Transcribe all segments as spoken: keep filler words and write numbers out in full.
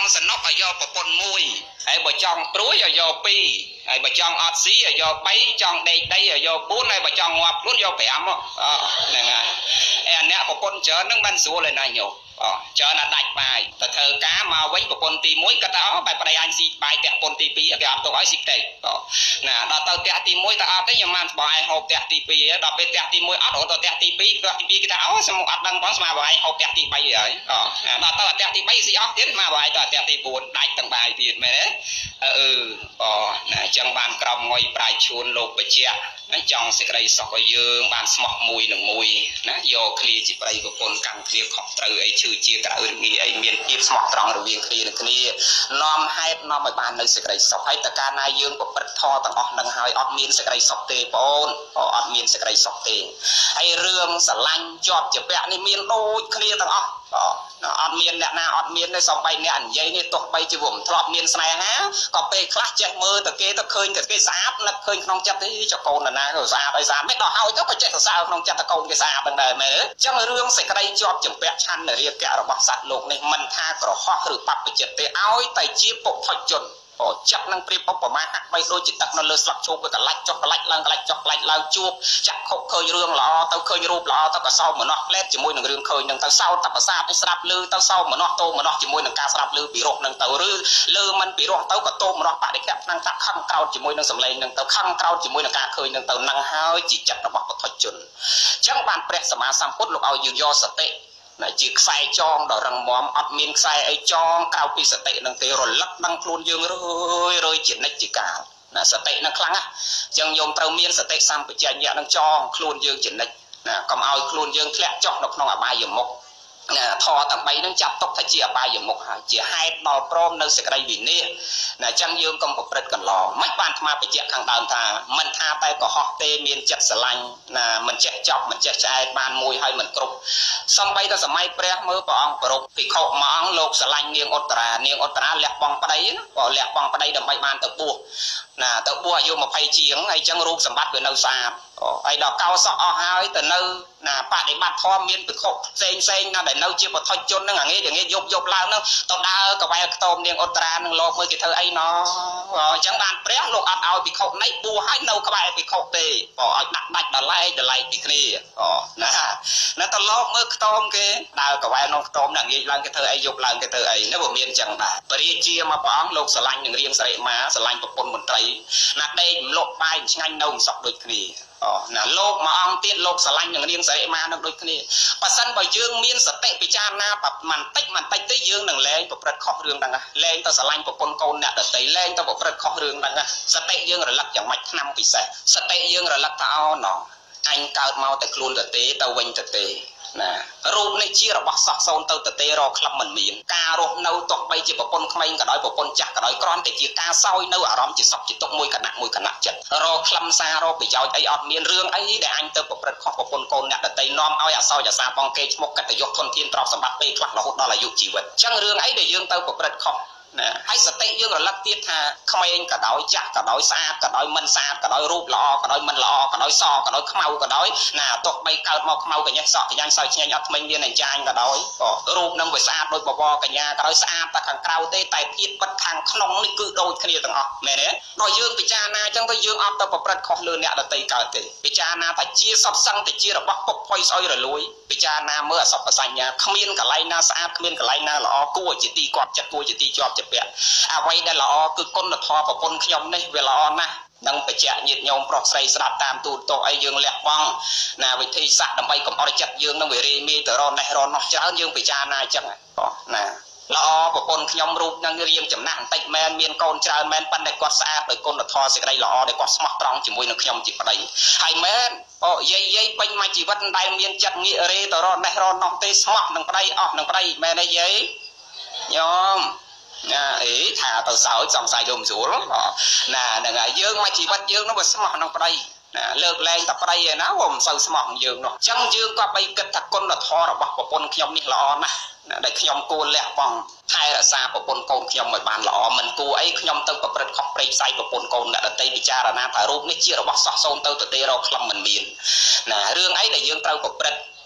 ង់สนุกឲ្យយកប្រពន្ធមួយហើយបើចង់ព្រួយឲ្យយកពីរហើយបើចង់អត់ស៊ីឲ្យយកបីចង់ដេកដីឲ្យយកបួនហើយបើចង់ងាប់ខ្លួនយកប្រាំហ្នឹងហើយអាអ្នកប្រពន្ធច្រើនហ្នឹងមិនស្រួលទេណាញោមច្រើនណាស់ដាច់បាយទៅធ្វើការមកវិញប្រពន្ធទីមួយគាត់ថាអូបែបប្តីអញស៊ីបាយផ្ទះប្រពន្ធទីពីរគេអត់ទុកឲ្យស៊ីផ្ទៃណាដល់ទៅផ្ទះទីមួយទៅអត់ទេខ្ញុំបានស្បងឯងហូបផ្ទះទីពីរដល់ពេលផ្ទះទីមួយអត់រហូតដល់ផ្ទះទីពីរផ្ទះទីពីរគេថាអូសំអត់ដឹងផងស្មាបងឯងហូបផ្ទះទីបីហើយដល់ទៅផ្ទះទីបីស៊ីអស់ទៀតស្មាបងឯងទៅផ្ទះទីបួនដាច់ទាំងបាយទៀតមែនទេអឺអូណាអញ្ចឹងបានក្រំងុយប្រាយឈួនលោកបច្ចៈណាចង់សេចក្តីសុខឲ្យយើងបានស្មោះមួយនឹងមួយណាយកគ្នាជាប្តីប្រពន្ធកាន់គ្នាខុសត្រូវអីឈឺជាក្រៅរងាអីមានភាពស្មោះត្រង់រវាងគ្នានឹងគ្នានាំហេតុនាំឲ្យបាននៅសេចក្តីសុខហើយតើកាលណាយើងប្រព្រឹត្តធម៌ទាំងអស់នឹងហើយអត់មានសេចក្តីសុខទេបងអូនអត់មានសេចក្តីសុខទេហើយរឿងស្រឡាញ់ជាប់ជាពាក់នេះមានដូចគ្នាទាំងអស់អត់មានអ្នកណាអត់មានទេសំបីអ្នកនិយាយនេះទោះបីជាវាមិនធ្លាប់មានស្នេហាក៏ពេលខ្លះចេះមើលទៅគេទៅឃើញតែគេស្អាតនឹកឃើញក្នុងចិត្តទេចកូនណាក៏ស្អាតហើយស្អាតមិនដល់ហើយទៅក៏ចេះសរសើរក្នុងចិត្តតែកូនគេស្អាតហ្នឹងដែរមែនទេអញ្ចឹងរឿងសេចក្តីជាប់ចម្ពាក់ឆន្ទរាគៈរបស់សត្វលោកនេះមិនថាក្រហោះឬបព្វជិតទេឲ្យតែជាពុទ្ធជនចិត្តនឹងព្រៀបឧបមាហាក់បីដូចជាទឹកនៅលើស្លឹកឈូកវាកលាច់ចុះកលាច់ឡើងកលាច់ចុះកលាច់ឡើងជួបចាក់ខុកឃើញរឿងល្អទៅឃើញរូបល្អទៅក៏សោមនស្សផ្លែតជាមួយនឹងរឿងឃើញនឹងទៅសោតបសាទនេះស្ដាប់ឮទៅសោមនស្សតោមនស្សជាមួយនឹងការស្ដាប់ឮពីរោះនឹងទៅឬលើមិនពីរោះទៅក៏តោមនស្សបដិខៈឆ្នាំងតាក់ខំក្រោតជាមួយនឹងសម្លេងនឹងទៅខំក្រោតជាមួយនឹងការឃើញនឹងទៅនឹងហើយជាចិត្តរបស់ពុទ្ធជនអញ្ចឹងបានព្រះសម្មាសម្ពុទ្ធលោកឲ្យយើងយកសតិជាខ្សែចងដ៏រឹងមាំអត់មានខ្សែអីចងក្រៅពីសតិនឹងទេរលឹកដឹងខ្លួនយើងរឿយរឿយជានិច្ចជាកាលណាសតិនឹងខ្លាំងណាស់អញ្ចឹងញោមត្រូវមានសតិសម្បជញ្ញៈនឹងចងខ្លួនយើងជានិច្ចណាកុំឲ្យខ្លួនយើងធ្លាក់ចុះនៅក្នុងអបាយមុខណាធរទាំងបីនឹងចាប់ទុកថាជាអបាយមុខហើយជាហេតុដល់ព្រមនៅសេចក្តីវិនិច្ឆ័យណាអញ្ចឹងយើងកុំប្រព្រឹត្តកន្លងមិនបានអាត្មាបញ្ជាក់ខាងដើមថាមិនថាតែកុហកទេមានចិត្តស្រឡាញ់ណាមិនចេះចប់មិនចេះឆ្អែតបានមួយហើយមិនគ្រប់សំបីតែសម័យព្រះមើលព្រះអង្គប្រពភិក្ខុមួយអង្គលោកស្រឡាញ់នាងឧត្តរានាងឧត្តរាលះបង់ប្តីណាក៏លះបង់ប្តីដើម្បីបានទៅបួសណាទៅបួសអាយុยี่สิบជាងហើយអញ្ចឹងរូបសម្បត្តិវានៅស្អាតហើយដល់កោសក់អស់ហើយទៅនៅណាបដិបត្តិធម៌មានភិក្ខុផ្សេងផ្សេងណាដែលនៅជាពុទ្ធជនហ្នឹងអាងាយងាយយប់យប់ឡើងហ្នឹងទៅដើរកវែលខ្ទមនាងឧត្តរានឹងលោកមើលគេធ្វើអីណោះអញ្ចឹងបានព្រះលោកអត់ឲ្យភិក្ខុណីបួសឲ្យនៅក្បែរភិក្ខុទេក៏ឲ្យដាក់ដាច់ដល់ឡែកដល់ឡែកពីគ្នាណាណាទៅលោកមើលខ្ទមគេដើរកវែលក្នុងខ្ទមហ្នឹងងាយឡើងគេធ្វើអីយប់ឡើងគេធ្វើអីនេះវាមានអញ្ចឹងដែរពរាជាមកព្រះអង្គលោកស្រឡាញ់នឹងរៀងសរិមាស្រឡាញ់ប្រពន្ធមន្ត្រីណាដេកលក់បាយឆ្ងាញ់នៅមិនសក់ដូចគ្នាអូណាលោកមួយអង្គទៀតលោកស្រឡាញ់នឹងរៀងសរិមានឹងដូចគ្នាបើសិនបើយើងមានសតិពិចារណាបន្តិចបន្តិចទៅយើងនឹងលែងប្រព្រឹត្តខុសរឿងហ្នឹងលែងទៅស្រឡាញ់ប្រពន្ធកូនអ្នកដទៃលែងទៅប្រព្រឹត្តខុសរឿងហ្នឹងសតិយើងរលឹកយ៉ាងម៉េចឆ្នាំពិសេសសតិយើងរលឹកថាអូណោអញកើតមកតែខ្លួនទៅទេទៅវិញទៅទេណារូបនេះជារបស់សោះសូនទៅទៅទេរកក្លឹមមិនមានការរស់នៅទោះបីជាប្រពន្ធក្មេងក៏ដោយប្រពន្ធចាស់ក៏ដោយគ្រាន់តែជាការសោយនៅអារម្មណ៍ជាសុខជាទុក្ខមួយគណៈមួយគណៈចិត្តរកក្លឹមសាររកប្រយោជន៍អីអត់មានរឿងអីដែលអញទៅប្រព្រឹត្តខុសប្រពន្ធកូនអ្នកដតីនាំឲ្យអសោយអាសាបងគេឈ្មោះកិត្តិយសធនធានទ្រព្យសម្បត្តិពេលខ្លះរហូតដល់អាយុជីវិតអញ្ចឹងរឿងអីដែលយើងទៅប្រព្រឹត្តខុសណាហើយសតិយើងរលឹកទៀតថាក្មេងក៏ដោយចាស់ក៏ដោយស្អាតក៏ដោយមិនស្អាតក៏ដោយរូបល្អក៏ដោយមិនល្អក៏ដោយសក៏ដោយខ្មៅក៏ដោយណាទោះបីកើតមកខ្មៅកញ្ញេះសក់កញ្ញាសោយឆ្ងាញ់អត់ថ្មិញមានអញ្ចាញក៏ដោយក៏រូបនឹងវាស្អាតដោយបវរកញ្ញាក៏ដោយស្អាតតែខាងក្រៅទេតែភាពពិតខាងក្នុងនេះគឺដូចគ្នាទាំងអស់មែនទេដល់យើងពិចារណាអញ្ចឹងទៅយើងអត់ទៅប្រព្រឹត្តខុសលើអ្នកដទៃកើតទេពិចារណាថាជាសពសឹងតែជារបស់ពុកផុយស្អុយរលួយពិចារណាមើលអសពសញ្ញាគ្មានកន្លែងណាស្អាតគ្មានកន្លែងណាល្អគួរជាទីគាប់ចិត្តគួរជាទីជាប់ជាពាក់អ្វីដែលល្អគឺគុណធម៌ប្រពន្ធខ្ញុំនេះវាល្អណាស់នឹងបច្ចៈញាតិញោមប្រុសស្រីស្ដាប់តាមទូរទស្សន៍អីយើងលះបង់ណាវិធីសាស្ត្រដើម្បីកុំឲ្យចិត្តយើងនឹងវារីមីទៅរននេះរននោះច្រើនយើងពិចារណាអញ្ចឹងណាល្អប្រពន្ធខ្ញុំរូបនឹងរៀងចំណាស់បន្តិចមែនមានកូនច្រើនមែនប៉ុន្តែគាត់ស្អាតដោយគុណធម៌សេចក្តីល្អដែលគាត់ស្មោះត្រង់ជាមួយនឹងខ្ញុំជាប្តីហើយមែនអូយាយយាយពេញមួយជីវិតដែលមានចិត្តងាករេទៅរននេះរននោះទេស្មោះនឹងប្តីអស់នឹងប្តីមែនទេយាយញោមណាអីថាទៅសោចសង្ស័យយកមិនស្រួលណាហ្នឹងហើយយើងមកជីវិតយើងនោះវាស្មោះនឹងប្តីណាលើកលែងតែប្តីឯណាវាមិនសូវស្មោះនឹងយើងនោះអញ្ចឹងយើងក៏បីគិតថាគុណធម៌របស់ប្រពន្ធខ្ញុំនេះល្អណាស់ដែលខ្ញុំគួរលះបង់ថែរក្សាប្រពន្ធកូនខ្ញុំឲ្យបានល្អមិនគួរអីខ្ញុំទៅប្រព្រឹត្តខុសព្រៃផ្សៃប្រពន្ធកូនអ្នកដតីពិចារណាថារូបនេះជារបស់សោះសូនទៅទៅទេរកខ្លឹមមិនមានណារឿងអីដែលយើងត្រូវប្រព្រឹត្ត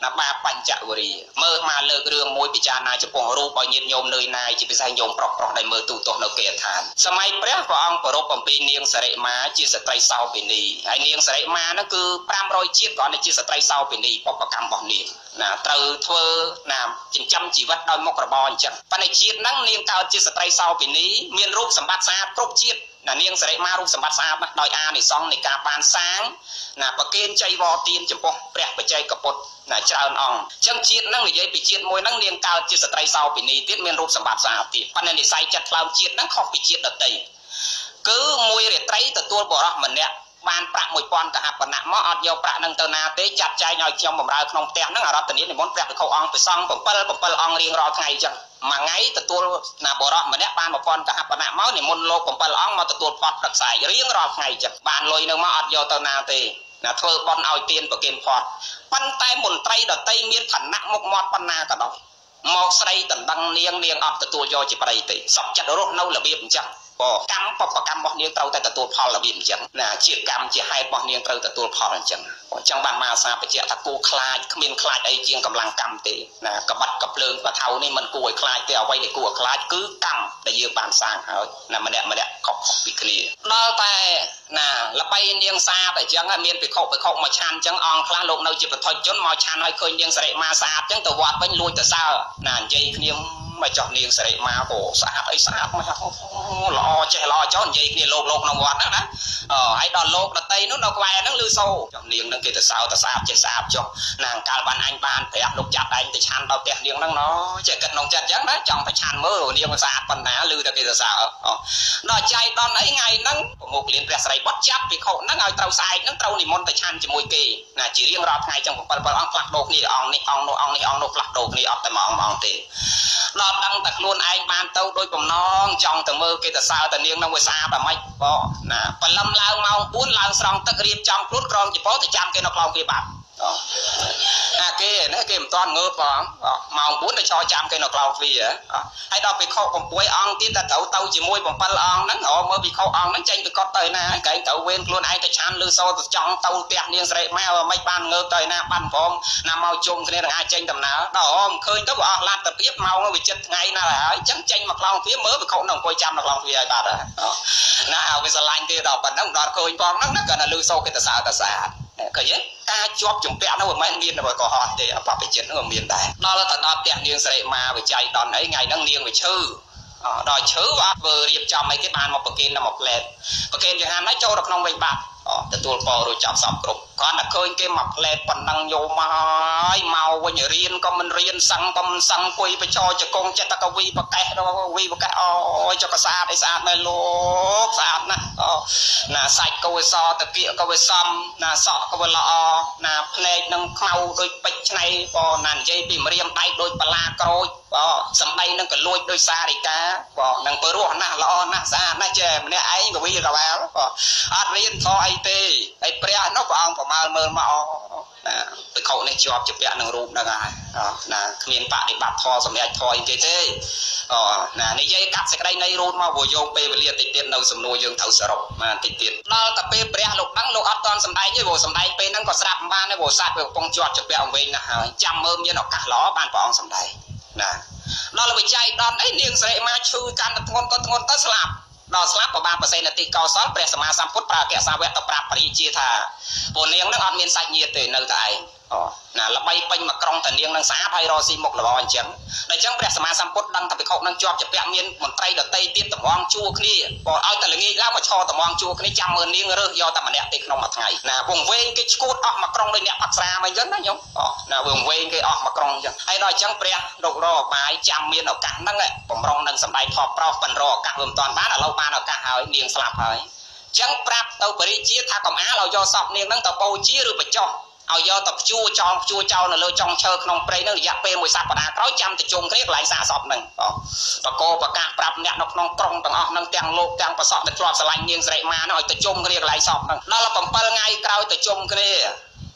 ណាបាបញ្ចវរីមើលមកលើករឿងមួយពិចារណាចំពោះរូបឲ្យញាតិញោមនឿយណាយជាពិសេសញោមប្រុសប្រុសដែលមើលទូទាស់នៅគេឋានសម័យព្រះព្រះអង្គប្រពអំពីនាងសិរិមាជាស្ត្រីសោភិនីហើយនាងសិរិមាហ្នឹងគឺប្រាំរយជាតិគាត់ជាស្ត្រីសោភិនីបបកម្មរបស់នាងណាត្រូវធ្វើណាចិញ្ចឹមជីវិតដោយមុខរបរអញ្ចឹងប៉ុន្តែជាតិហ្នឹងនាងកើតជាស្ត្រីសោភិនីមានរូបសម្បត្តិស្អាតគ្រប់ជាតិណានាងសិរិមារូបសម្បត្តិស្អាតណាស់ដោយអានិសង្សនៃការបានសាងណាប្រគេនចៃវរទានចំពោះព្រះបច្ចេកពុទ្ធណាច្រើនអង្គអញ្ចឹងជាតិហ្នឹងនិយាយពីជាតិមួយហ្នឹងនាងកើតជាស្ត្រីសោភិនីទៀតមានរូបសម្បត្តិស្អាតទៀតប៉ុន្តែនិស័យចិត្តថ្លើមជាតិហ្នឹងខុសពីជាតិដទៃគឺមួយរាត្រីទទួលបរិសម្នាក់បានប្រាក់មួយពាន់កហបណៈមកអត់យកប្រាក់ហ្នឹងទៅណាទេចាត់ចែងឲ្យខ្ញុំបម្រើក្នុងផ្ទះហ្នឹងអរតនីនិមន្តព្រះភិក្ខុអង្គព្រះសង្ឃ7 7អង្គរៀងរាល់ថ្ងៃអញ្ចឹងមួយថ្ងៃទទួលណាបរិសម្នាក់បានមួយពាន់កហបណៈមកនិមន្តលោក7អង្គមកទទួលផាត់ប្រឹក្សារៀងរាល់ថ្ងៃអញ្ចឹងបានលុយហ្នឹងមកអត់យកទៅណាទេណាធ្វើបន់ឲ្យទានប្រគេនផាត់ប៉ុន្តែមន្ត្រីដតីមានឋានៈមុខមាត់ប៉ុណ្ណាក៏ដោយមកស្រីដណ្ដឹងនាងនាងអត់ទទួលយកជាប្តីទេសពចិត្តរស់នៅរបៀបអញ្ចឹងកម្មបបកម្មរបស់នាងត្រូវតែទទួលផលរបៀបអញ្ចឹងណាជាកម្មជាហេតុរបស់នាងត្រូវទទួលផលអញ្ចឹងអញ្ចឹងបានមកអាសាបញ្ជាក់ថាគួរខ្លាចគ្មានខ្លាចអីជាងកម្លាំងកម្មទេណាក្បិតកភ្លើងបថៅនេះមិនគួរឲ្យខ្លាចទេអ្វីដែលគួរឲ្យខ្លាចគឺកម្មដែលយើងបានសាងហើយណាម្នាក់ម្នាក់ខុសពីគ្នាដល់តែណាល្បីនាងសាបអញ្ចឹងមានភិក្ខុភិក្ខុមកឆាន់អញ្ចឹងអង្គខ្លះលោកនៅជាបឋមជនមកឆាន់ឲ្យឃើញនាងសិរិមាស្អាតអញ្ចឹងទៅវត្តវិញលួចទៅសើណានិយាយគ្នាមកចោះនាងសិរិមាក៏ស្អាតអីស្អាតមកល្អចេះល្អចោះនិយាយគ្នាលោកលោកក្នុងវត្តហ្នឹងណាអឺហើយដល់លោកដតីនោះនៅក្បែរហ្នឹងឮសូចោះនាងហ្នឹងគេទៅសើទៅស្អាតចេះស្អាតចុះណាកាលបានអញបានព្រះលោកចាត់ឯងទៅឆាន់ដល់ផ្ទះនាងហ្នឹងណចេះគិតក្នុងចិត្តអញ្ចឹងណាចង់ទៅឆាន់មើលនាងស្អាតប៉ុណ្ណាឮតែគេទៅសើដល់ចៃដនអីថ្ងៃហ្នឹងប្រមុខលៀនព្រះសិរីបុត្រចាប់ភិក្ខុហ្នឹងឲ្យត្រូវស្អែកហ្នឹងត្រូវនិមន្តទៅឆាន់ជាមួយគេណាជារៀងរាល់ថ្ងៃចឹង7 7អង្គផ្លាស់ប្ដូរគ្នាអង្គនេះអង្គនោះអង្គនេះអង្គនោះផ្លាស់ប្ដូរគ្នាអត់តែមួយអង្គអង្គទេដល់ដឹងតែខ្លួនឯងបានទៅដោយបំណងចង់ទៅមើលគេទៅសើទៅនាងនឹងវាស្អាតតែម៉េចបងណាបលឹមឡើងម៉ោងបួនឡើងស្រង់ទឹករៀបចំខ្លួនក្រងចពោទៅចាំគេនៅក្លោងវាបាត់អាគេណាគេមិនតាន់ងើបបងម៉ោងបួនទៅចោចាំគេនៅក្លោងវាហើយដល់ភិក្ខុប្រាំអង្គទៀតតែត្រូវទៅជាមួយ7អង្គហ្នឹងអូមើលភិក្ខុអង្គហ្នឹងចេញទៅកត់ទៅណាគេត្រូវវេនខ្លួនឯងទៅឆាន់ឬសោទៅចង់ទៅផ្ទះនាងសិរិមាមិនបានងើបទៅណាបានព្រមណាមកជុំគ្នានឹងអាចចេញដំណើរដល់អូមិនឃើញទៅវាអស់ឡាត់ទៅពីម៉ោងវាចិត្តថ្ងៃណាហើយអញ្ចឹងចេញមកក្លោងវាមើលភិក្ខុនឹងអង្គុយចាំនៅក្លោងវាឲ្យបាត់ណាឲ្យវាស្រឡាញ់ទេដល់ប៉ុណ្ណឹងដល់ឃើញផងហ្នឹងណាគាត់ណាលឺសោគេទៅសើទៅស្អាតឃើញទេការជាប់ជំពាក់នោះមិនមែនមានតែកុហកទេអបបជិតនោះមានដែរដល់ទៅដល់ផ្ទះនាងសិរិមាវិច័យដនអីថ្ងៃហ្នឹងនាងវាឈឺដល់ឈឺអត់ធ្វើរៀបចំអីគេបានមកប្រគេនដល់មកផ្លែតប្រគេនចង្ហាន់ហើយចូលទៅក្នុងវិញបាត់ទទួលពររួចចាប់សពគ្រប់គាត់តែឃើញគេមកផ្លែតប៉ុណ្ណឹងយកមកហើយមកវិញរៀនក៏មិនរៀនសឹងក៏មិនសឹងគួយបចោចកងចិត្តកវីប្រកេះវីប្រកេះអូយចុះក៏ស្អាតអីស្អាតមែនលោកស្អាតណាស់ណាសាច់ក៏វាសតាគៀកក៏វាសំណាសក់ក៏វាល្អណាភ្នែកនឹងខ្មៅដូចពេជ្រឆ្នៃក៏ណានិយាយពីម្រាមដៃដូចបលាក្រូចបើសំដីនឹងក៏លួចដូចសារិកាបើនឹងព្រោះណាស់ល្អណាស់ស្អាតណាស់ចេះម្នាក់ឯងក៏វាកវាលបើអត់រៀនធေါ်អីទេហើយព្រះនោះព្រះអង្គប្រមាលមើលមកណាភិក្ខុនេះជាប់ជាពាក់នឹងរូបហ្នឹងហើយណាគ្មានបដិបត្តិធម៌សម្រាប់ធម៌អីគេទេអូណានិយាយកាត់សេចក្តីនៃរូបមកព្រោះយោងពេលវេលាតិចទៀតនៅសំណួរយើងត្រូវសរុបបានតិចទៀតដល់តែពេលព្រះលោកដឹងលោកអត់តន់សម្ដែងទេព្រោះសម្ដែងពេលហ្នឹងក៏ស្រាប់មិនបានទេព្រោះសត្វវាកំពុងជាប់ជាពាក់វិញណាស់ហើយចាំមើលមានឱកាសល្អបានព្រះអង្គសម្ដែងណាដល់វិច័យដល់អីនាងសិរិមាឈឺកាន់តែធ្ងន់ក៏ធ្ងន់ទៅស្លាប់ដល់ស្លាប់ក៏បានប្រសេនតិកោសលព្រះសម្មាសម្ពុទ្ធប្រើអគ្គសាវកទៅប្រាប់បរិជាថាពួកនាងនឹងអត់មានសាច់ញាតិទេនៅតែឯងអូណាល្បីពេញមកក្រុងតានាងនឹងស្អាតហើយរកស៊ីមុខល្អអញ្ចឹងដល់អញ្ចឹងព្រះសម្មាសម្ពុទ្ធដឹងថាភិក្ខុនឹងជាប់ជាពាក់មានមន្ត្រីដតីទៀតតម្រង់ជួគ្នាបើឲ្យតែល្ងាចឡើងមកឈរតម្រង់ជួគ្នាចាំមើលនាងរើសយកតែម្នាក់ទេក្នុងមួយថ្ងៃណាវងវែងគេឈួតអស់មកក្រុងដោយអ្នកផឹកស្រាអញ្ចឹងណាញោមអូណាវងវែងគេអស់មកក្រុងអញ្ចឹងហើយដល់អញ្ចឹងព្រះលោករកបាយចាំមានឱកាសហ្នឹងបំរុងនឹងសម្ដែងថតប្រុសប៉ុនរកឱកាសវាមិនតាន់បានឥឡូវបានឱកាសហើយនាងស្លាប់ហើយចឹងប្រាប់ទៅបរិជាថាកំអាលឲ្យយកសពនាងហ្នឹងទៅបូជាឬបញ្ចុះឲ្យយកទៅភ្ជួរចោលភ្ជួរចោលនៅលើចុងឈើក្នុងព្រៃហ្នឹងរយៈពេលមួយសប្តាហ៍ក្រោយចាំទៅជុំគ្នាកន្លែងសាកសពហ្នឹងបកប្រកាសប្រាប់អ្នកនៅក្នុងក្រុងទាំងអស់ហ្នឹងទាំងលោកទាំងប្រសក់ដែលធ្លាប់ស្រឡាញ់នាងសិរិមាហ្នឹងឲ្យទៅជុំគ្នាកន្លែងសពហ្នឹងដល់7ថ្ងៃក្រោយទៅជុំគ្នា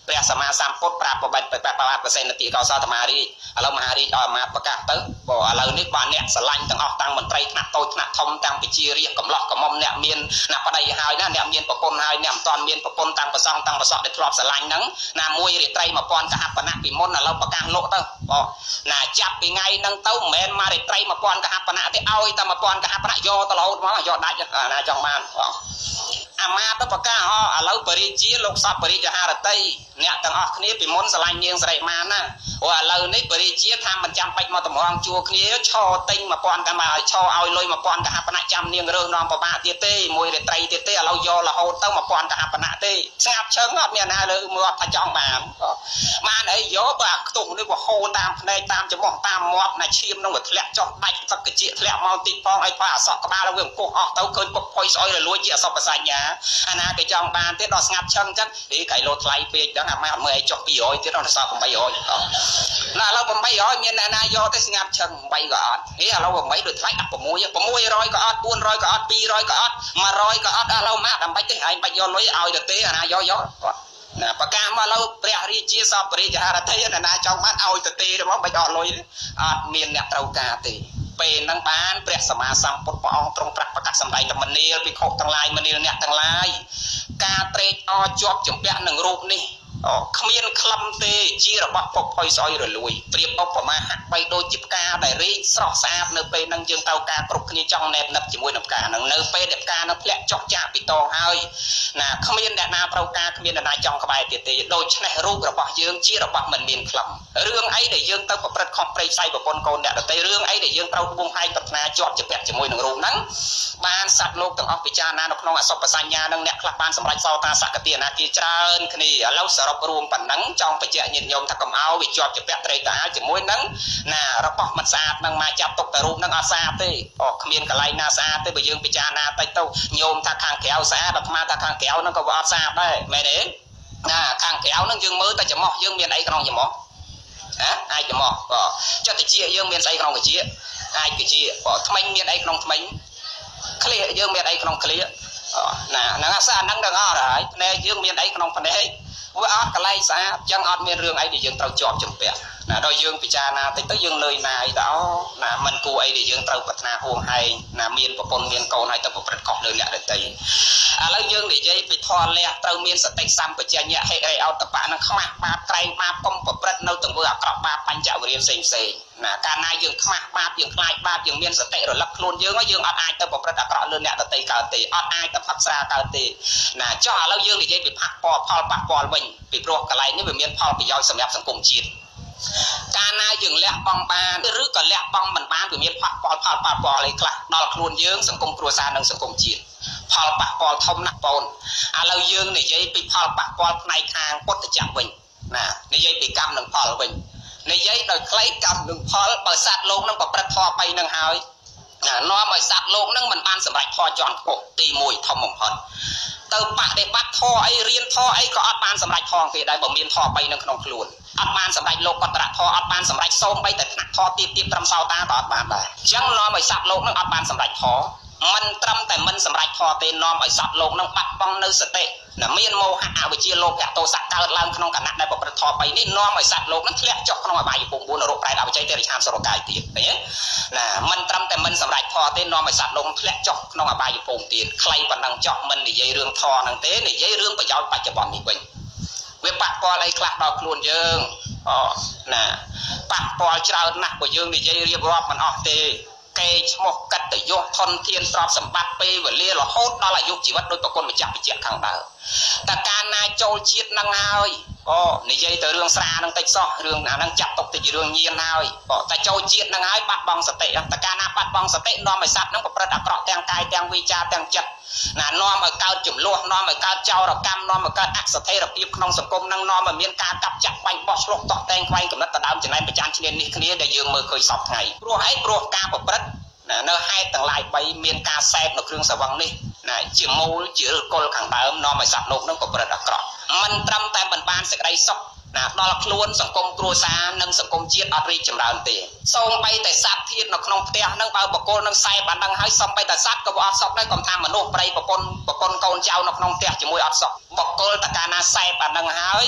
ព្រះសម្មាសម្ពុទ្ធប្រាប់បបិទ្ធប្របាទប្រសិទ្ធតិកោសលធម្មរីឥឡូវមហារាជឲ្យអាមាត្យប្រកាសទៅបើឥឡូវនេះបាទអ្នកស្រឡាញ់ទាំងអស់ទាំងមន្ត្រីថ្នាក់តូចថ្នាក់ធំទាំងពជារាជកំឡោះកំមុំអ្នកមានអ្នកប្តីហើយណាអ្នកមានប្រពន្ធហើយអ្នកមិនទាន់មានប្រពន្ធទាំងប្រសងទាំងប្រសក់ដែលធ្លាប់ស្រឡាញ់ហ្នឹងណាមួយរាត្រីមួយពាន់កហបណៈពីមុនឥឡូវប្រកាសលក់ទៅបងណាចាប់ពីថ្ងៃហ្នឹងទៅមិនមែនមករាត្រីមួយពាន់កហបណៈទេឲ្យតែមួយពាន់កហបណៈយកទៅរហូតមកយកដាច់ណាចង់បានបងអាមាទៅប្រកាសឥឡូវបរិជាលោកសពបរិជាហារតីអ្នកទាំងអស់គ្នាពីមុនស្រឡាញ់នាងសិរីម៉ានណាអូឥឡូវនេះបរិជាថាមិនចាំបាច់មកតម្រង់ជួគ្នាឈរទិញមួយពាន់កម្មឲ្យឈរឲ្យលុយមួយពាន់កហបណៈចាំនាងរើសនាំប្របាទៀតទេមួយរាត្រីទៀតទេឥឡូវយករហូតទៅមួយពាន់កហបណៈទេស្ងាត់ឈឹងអត់មានណាលើមើលថាចង់បានបានអីយកបើខ្ទុះនេះក៏ហូរតាមភ្នែកតាមច្រមុះតាមមាត់ណាឈាមនឹងវាធ្លាក់ចុះដាច់ទឹកកជាធ្លាក់មកតិចផងឲ្យផាអសក់ក្បាលវាអង្គុសអស់ទៅឃើញពុកផុយស្អុយរលួយជាអសពសញ្ញាអាណាគេចង់បានទៀតដល់ស្ងាត់ឈឹងអញ្ចឹងហីកៃលោថ្លៃពេកចឹងអាម៉ាអត់មើលឲ្យចុះពីររយទៀតដល់សល់eight hundredណាឥឡូវeight hundredមានអ្នកណាយកទៅស្ងាត់ឈឹងeightក៏អត់ហីឥឡូវeightដូចថ្លៃដាក់six six hundredក៏អត់four hundredក៏អត់two hundredក៏អត់one hundredក៏អត់ឥឡូវម៉ាដើម្បីទេឯងបាច់យកលុយឲ្យទៅទេអាណាយកយកណាប្រកាសមកឥឡូវព្រះរាជាសពបរិជាហារតីអ្នកណាចង់បានឲ្យទៅទេរបស់បាច់អត់លុយអត់មានអ្នកត្រូវការទេពេលហ្នឹងបានព្រះសម្មាសម្ពុទ្ធព្រះអង្គទ្រង់ត្រាស់ប្រកាសសម្ដែងទៅមនាលភិក្ខុទាំងឡាយមនាលអ្នកទាំងឡាយការត្រេកអរជាប់ជំពាក់នឹងរូបនេះគ្មានក្លឹមទេជារបស់ពុកផុយស្អុយរលួយប្រៀបឧបមាហាក់បីដូចជាផ្កាដែលរីកស្រស់ស្អាតនៅពេលហ្នឹងយើងត្រូវការគ្រប់គ្នាចង់ណែបណិតជាមួយនឹងផ្កាហ្នឹងនៅពេលដែលផ្កាហ្នឹងធ្លាក់ចុះចាក់ពីតងហើយណាគ្មានអ្នកណាត្រូវការគ្មានអ្នកណាចង់ក្បែរទៀតទេដូច្នេះរូបរបស់យើងជារបស់មិនមានក្លឹមរឿងអីដែលយើងទៅប្រព្រឹត្តខុសព្រៃផ្សៃប្រពន្ធកូនអ្នកដទៃរឿងអីដែលយើងត្រូវដួងហែងប្រាថ្នាជាប់ជាពាក់ជាមួយនឹងរូបហ្នឹងបានសត្វលោកទាំងអស់ពិចារណានៅក្នុងអសុបសញ្ញានឹងអ្នកខ្លះបានសម្រេចសោតាសកតិអនាគាច្រើនគ្នាឥឡូវសរុបរួមប៉ុណ្ណឹងចង់បញ្ជាក់ញាតិញោមថាកុំឲ្យវាជាប់ជាពាក់ត្រេកតាជាមួយនឹងណារបស់មិនស្អាតនឹងមកចាប់ទុកតែរូបនឹងអត់ស្អាតទេអូគ្មានកន្លែងណាស្អាតទេបើយើងពិចារណាតិចទៅញោមថាខាងក្រៅស្អាតអាត្មាថាខាងក្រៅនឹងក៏វាអត់ស្អាតដែរមែនទេណាខាងក្រៅនឹងយើងមើលតែច្រមុះយើងមានអីក្នុងច្រមុះហ៎អាចច្រមុះបើចិត្តជាយើងមានស្អីក្នុងកជាអាចកជាបើថ្មិញមានអីក្នុងថ្មិញក្លៀកយើងមានអីក្នុងក្លៀកណាហ្នឹងអាសាហ្នឹងដល់អត់ហើយភ្នែកយើងមានអីក្នុងភ្នែកវាអត់កន្លែងស្អាតអញ្ចឹងអត់មានរឿងអីដែលយើងត្រូវជាប់ជំពាក់ណាដល់យើងពិចារណាតិចទៅយើងនឿយណាយទៅអូណាមិនគួរអីដែលយើងត្រូវប្រាថ្នាហួងហែងណាមានប្រពន្ធមានកូនហើយទៅប្រព្រឹត្តខុសលើអ្នកដទៃឥឡូវយើងនិយាយពីធម៌លះត្រូវមានសតិសម្បជញ្ញៈហេតុអីអតបៈនឹងខ្មាស់បាបក្រែងបាបកុំប្រព្រឹត្តនៅទង្វើអាក្រក់បាបបញ្ចវរិយផ្សេងផ្សេងណាកាលណាយើងខ្មាស់បាបយើងខ្លាចបាបយើងមានសតិរលឹកខ្លួនយើងយើងអត់អាចទៅប្រព្រឹត្តអាក្រក់លើអ្នកដទៃកើតទេអត់អាចទៅផឹកស្រាកើតទេណាចុះឥឡូវយើងនិយាយពីផាក់ពណ៌ផលប៉ះពាល់វិញពីព្រោះកន្លែងនេះវាមានផលប្រយោជន៍សម្រាប់សង្គមជាតិកាលណាយើងលះបង់បានឬក៏លះបង់មិនបានវាមានផលផលផលប៉ះពាល់អីខ្លះដល់ខ្លួនយើងសង្គមគ្រួសារនិងសង្គមជាតិផលប៉ះពាល់ធំណាស់បងឥឡូវយើងនិយាយពីផលប៉ះពាល់ផ្នែកខាងពុទ្ធចក្រវិញណានិយាយពីកម្មនិងផលវិញនិយាយដោយខ្លីកម្មនិងផលបើសត្វលោកនឹងប្រព្រឹត្តធម៌បីនឹងហើយនាំឲ្យសត្វលោកនឹងមិនបានសម្រេចធម៌ជាន់ខ្ពស់ទីមួយធំបំផុតទៅបដិបត្តិធម៌អីរៀនធម៌អីក៏អត់បានសម្រេចធម៌គេដែរបើមានធម៌បីនៅក្នុងខ្លួនអត់បានសម្រេចលោកកតរៈធម៌អត់បានសម្រេចសូមបីតែថ្នាក់ធម៌ទៀតទៀតត្រឹមសោតាក៏អត់បានដែរអញ្ចឹងនាំឲ្យសត្វលោកនឹងអត់បានសម្រេចធម៌មិនត្រឹមតែមិនសម្រេចធម៌ទេនាំឲ្យសត្វលោកនឹងបាត់បង់នៅសតិណាមានមោហៈអវិជ្ជាលោភៈទោសៈកើតឡើងក្នុងគណៈដែលប្រព្រឹត្តធម៌បីនេះនាំឲ្យសត្វលោកនឹងធ្លាក់ចុះក្នុងអបាយភូមិbốnនរកប្រែតអវិជ្ជ័យទេរឆានសរកាយទៀតឃើញទេណាមិនត្រឹមតែមិនសម្រេចធម៌ទេនាំឲ្យសត្វលោកធ្លាក់ចុះក្នុងអបាយភូមិទៀតខ្លីប៉ុណ្ណឹងចុះមិននិយាយរឿងធម៌ហ្នឹងទេនិយាយរឿងប្រយោជន៍បច្ចុប្បន្ននេះវិញវាប៉ះពាល់អីខ្លះដល់ខ្លួនយើងអូណាប៉ះពាល់ច្រើនណាស់ព្រោះយើងនិយាយរៀបរាប់មិនអស់ទេកេរឈ្មោះកិត្តិយសធនធានទ្រព្យសម្បត្តិពេលវេលារហូតដល់អាយុជីវិតដោយប្រគុណម្ចាស់បញ្ជាក់ខាងដើមតែកាលណាចូលជាតិនឹងហើយអូនិយាយទៅរឿងស្រានឹងតិចសោះរឿងអានឹងចាត់ទុកទៅជារឿងញៀនហើយអូតែចូលជាតិនឹងហើយបាត់បង់សតិតែកាលណាបាត់បង់សតិនាំឲ្យសត្វនឹងប្រព្រឹត្តអាក្រក់ទាំងកាយទាំងវាចាទាំងចិត្តណានាំឲ្យកើតចំនួននាំឲ្យកើតចោរកម្មនាំឲ្យកើតអស្ថិរភាពក្នុងសង្គមនឹងនាំឲ្យមានការកាប់ចាក់បាញ់បោះឆ្លុះតោះតែងខ្វែងកំណត់ដដើមចំណែនប្រចាំឈ្នានេះគ្នាដែលយើងមើលឃើញសពថ្ងៃព្រោះអីព្រោះការប្រព្រឹត្តនៅហេតុទាំងឡាយបីមានការសែបនៅគ្រឿងស្រវឹងនេះណាជាមូលជាឫសគល់ខាងដើមនាំឲ្យសត្វលោកនឹងប្រព្រឹត្តអាក្រក់មិនត្រឹមតែមិនបានសេចក្តីសុខណាដល់ខ្លួនសង្គមគ្រួសារនិងសង្គមជាតិអត់រីកចម្រើនទេសូម្បីតែសត្វធាតុនៅក្នុងផ្ទះនឹងបើបកគលនឹងសែបបានដឹងហើយសូម្បីតែសត្វក៏អត់សុខដែរកុំថាមនុស្សប្រៃប្រពន្ធប្រពន្ធកូនចៅនៅក្នុងផ្ទះជាមួយអត់សុខបកគលតកាលណាសែបបានដឹងហើយ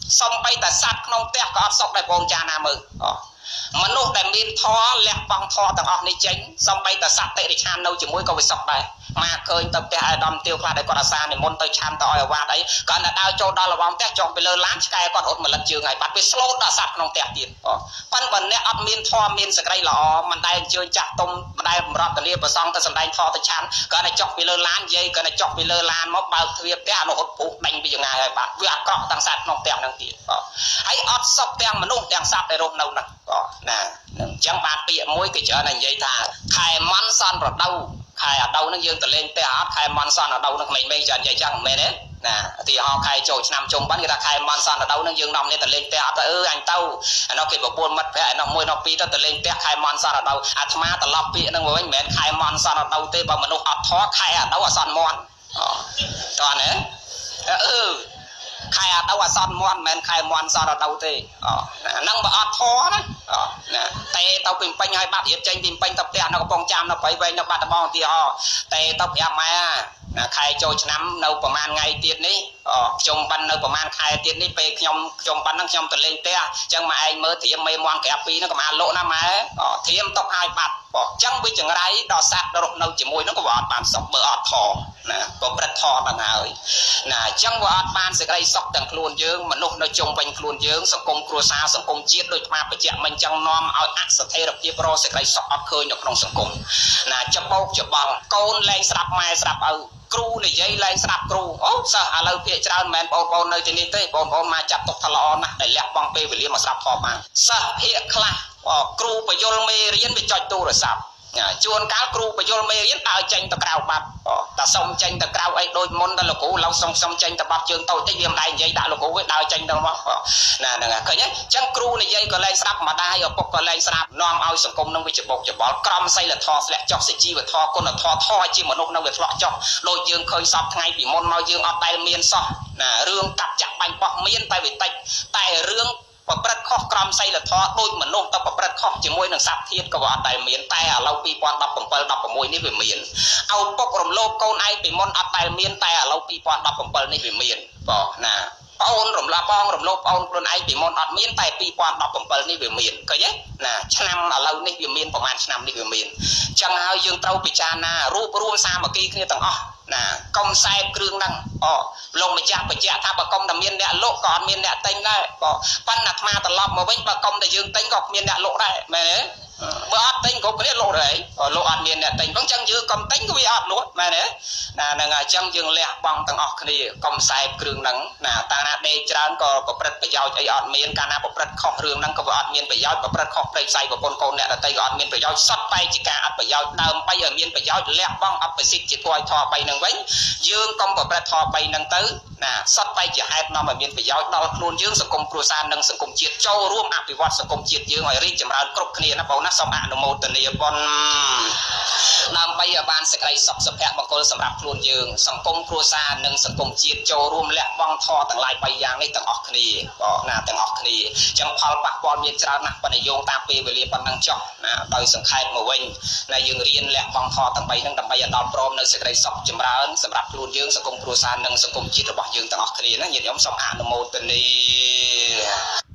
សំបីតែសត្វក្នុងផ្ទះក៏អត់សុខដែរបងចាណាមើលមនុស្សដែលមានធម៌លះបង់ធម៌ទាំងអស់នេះចេញសំបីតែសត្វតិរិឆាននៅជាមួយក៏វាសុខដែរមកឃើញទៅផ្ទះអាដាមទាវខ្លះដែលគាត់អាសានិមន្តទៅឆាន់ទៅឲ្យអាវ៉ាត់អីគាត់តែដើរចូលដល់រវងផ្ទះចុះទៅលើឡានឆ្កែគាត់រត់មកលិតជើងហើយបាត់វាស្លូតដល់សត្វក្នុងផ្ទះទៀតប៉ុន្តែបើអ្នកអត់មានធម៌មានសេចក្តីល្អមិនដែលអញ្ជើញចាស់ទុំមិនដែលបរតនីប្រសងទៅសម្ដែងធម៌ទៅឆាន់គាត់តែចុះពីលើឡាននិយាយគាត់តែចុះពីលើឡានមកបើកទ្វារផ្ទះអនុហុតពុះដេញពីចង្ងាយហើយបាត់វាអាក្រក់ទាំងសត្វក្នុងផ្ទះហ្នឹងទៀតហើយអត់សុខទាំងមនុស្សទាំងសត្វដែលរស់នៅហ្នឹងណាអញ្ចឹងបានពាក្យមួយគេច្រើនតែនិយាយថាខែមន់សន់រដូវខែអាដូវហ្នឹងយើងទៅលេងផ្ទះអត់ខែមន់សន់អាដូវហ្នឹងក្មេងៗច្រើននិយាយចឹងមែនទេណាឧទាហរណ៍ខែចូលឆ្នាំជុំបិណ្ឌគេថាខែមន់សន់អាដូវហ្នឹងយើងនាំគ្នាទៅលេងផ្ទះអត់ទៅអឺអញទៅអានោះគេប្រពន្ធមិត្តភក្តិអានោះមួយនោះពីរទៅទៅលេងផ្ទះខែមន់សន់អាដូវអាត្មាត្រឡប់ពាក្យហ្នឹងមកវិញមិនមែនខែមន់សន់អាដូវទេបើមនុស្សអត់ធម៌ខែអាដូវអសន់មន់តោះណាអឺខែអាដូវអសន់មន់មិនមែនខែមន់សន់អាដូវទេអូអាហ្នឹងបើអត់ធម៌ណាអូណាតែទៅពីពេញឲ្យបាត់រៀបចេញពីពេញទៅផ្ទះនៅកំពង់ចាមនៅព្រៃវែងនៅបាត់ដំបងទីហោតែទៅប្រាប់ម៉ែណាខែចូលឆ្នាំនៅប្រហែលថ្ងៃទៀតនេះអូខ្ញុំបាននៅប្រហែលខែទៀតនេះពេលខ្ញុំខ្ញុំបានហ្នឹងខ្ញុំទៅលេងផ្ទះអញ្ចឹងម៉ែឯងមើលត្រៀមមេមន់ក្រាបពីរហ្នឹងក៏មកលក់ណាម៉ែអូត្រៀមຕົកឲ្យបាត់អញ្ចឹងវាចង្រៃដល់សត្វរស់នៅជាមួយហ្នឹងក៏វាអត់បានសុខបើអត់ធម៌ណាប្រព្រឹត្តធម៌ដល់ហើយណាអញ្ចឹងវាអត់បានសេចក្តីសុខទាំងខ្លួនយើងមនុស្សនៅជុំវិញខ្លួនយើងសង្គមគ្រួសារសង្គមជាតិដូចអាបញ្ជាក់មិញចឹងនាំឲ្យអស្ថិរភាពរសេចក្តីសុខអត់ឃើញនៅក្នុងសង្គមណាច្បោកច្បល់កូនលែងស្ដាប់ម៉ែស្ដាប់ឪគ្រូនិយាយលែងស្ដាប់គ្រូអូសិស្សឥឡូវភាគច្រើនមិនមែនបងប្អូននៅទីនេះទេបងប្អូនមកចាត់ទុកថាល្អណាស់ដែលលះបង់ពេលវេលាមកស្ដាប់ធម៌បានសិស្សភាគខ្លះគ្រូបញ្យលមេរៀនវាចុចទូរស័ព្ទជួនកាលគ្រូបញ្យលមេរៀនដើរចេញទៅក្រៅបាត់តែសុំចេញទៅក្រៅអីដូចមុនដល់លោកគ្រូឡូវសុំសុំចេញទៅបាត់ជើងតូចតិចវាមិនដែរនិយាយដាក់លោកគ្រូវាដើរចេញទៅមកណាហ្នឹងឃើញទេអញ្ចឹងគ្រូនិយាយក៏លែងស្ដាប់ម្ដាយឪពុកក៏លែងស្ដាប់នាំឲ្យសង្គមនឹងវាច្បុកច្បល់ក្រមសីលធម៌ធ្លាក់ចុះសេចជីវធម៌គុណធម៌ធម៌ជាមនុស្សនៅវាធ្លាក់ចុះដូចយើងឃើញសពថ្ងៃពីមុនមកយើងអត់ដែលមានសោះណារឿងកាប់ចាក់បាញ់បោះមានតែវាតិចតែរឿងប្រព្រឹត្តខុសក្រមសីលធម៌ដូចមនុស្សទៅប្រព្រឹត្តខុសជាមួយនឹងសត្វធាតុក៏អត់ដែលមានតែឥឡូវពីរពាន់ដប់ប្រាំដប់ប្រាំមួយនេះវាមានឪពុករំលោភកូនឯងពីមុនអត់ដែលមានតែឥឡូវពីរពាន់ដប់ប្រាំនេះវាមានបងណាប្អូនរំលាបងរំលោភប្អូនខ្លួនឯងពីមុនអត់មានតែពីរពាន់ដប់ប្រាំនេះវាមានឃើញទេណាឆ្នាំឥឡូវនេះវាមានប្រហែលឆ្នាំនេះវាមានអញ្ចឹងហើយយើងត្រូវពិចារណារួបរวมសាមគ្គីគ្នាទាំងអស់ណាកុំសែបគ្រឿងហ្នឹងអូលោកម្ចាស់បញ្ជាក់ថាបើកុំតែមានអ្នកលក់ក៏អត់មានអ្នកទិញដែរបើប៉ុន្តែអាត្មាត្រឡប់មកវិញបើកុំតែយើងទិញក៏គ្មានអ្នកលក់ដែរមែនទេបើអត់ទិញគ្រប់គ្នាលក់ដែរលក់អត់មានអ្នកទិញអញ្ចឹងយើងកុំទិញក៏វាអត់លក់មែនទេណាហ្នឹងហើយអញ្ចឹងយើងលះបង់ទាំងអស់គ្នាកុំសែបគ្រឿងហ្នឹងណាតាណាដេកច្រើនក៏ប្រព្រឹត្តប្រយោជន៍អីអត់មានកាលណាប្រព្រឹត្តខុសរឿងហ្នឹងក៏វាអត់មានប្រយោជន៍ប្រព្រឹត្តខុសព្រៃផ្សៃប្រពន្ធកូនអ្នកដតីក៏អត់មានប្រយោជន៍សុទ្ធតែជាការអត់ប្រយោជន៍ដើម្បីឲ្យមានប្រយោជន៍លះបង់អបិសិទ្ធជាធម៌ធម៌បីហ្នឹងវិញយើងកុំប្រព្រឹត្តធម៌បីហ្នឹងទៅណាសុទ្ធតែជាហេតុនាំឲ្យមានប្រយោជន៍ដល់ខ្លួនយើងសង្គមគ្រួសារនិងសង្គមជាតិចូលរួមអភិវឌ្ឍសង្គមជាតិយើងឲ្យរីកចម្រើនគ្រប់គ្នាណាបងណាសូមអនុមោទនាបុណ្យដើម្បីឲ្យបានសេចក្តីសុខសុភមង្គលសម្រាប់ខ្លួនយើងសង្គមគ្រួសារនិងសង្គមជាតិចូលរួមលះបង់ធម៌ទាំងឡាយបីយ៉ាងនេះទាំងអស់គ្នាបងណាទាំងអស់គ្នាអញ្ចឹងផលប៉ះពាល់មានច្រើនណាស់ប៉ុន្តែយោងតាមពេលវេលាប៉ុណ្ណឹងចុះណាដោយសង្ខេបមកវិញណាយើងរៀនលះបង់ធម៌ទាំងបីហ្នឹងដើម្បីឲ្យដល់ព្រមនៅសេចក្តីសុខចម្រើនសម្រាប់ខ្លួនយើងសង្គមគ្រួសារនិងសង្គមជាតិរបស់យើងទាំងអស់គ្នាណាញាតិញោមសូមអនុមោទនា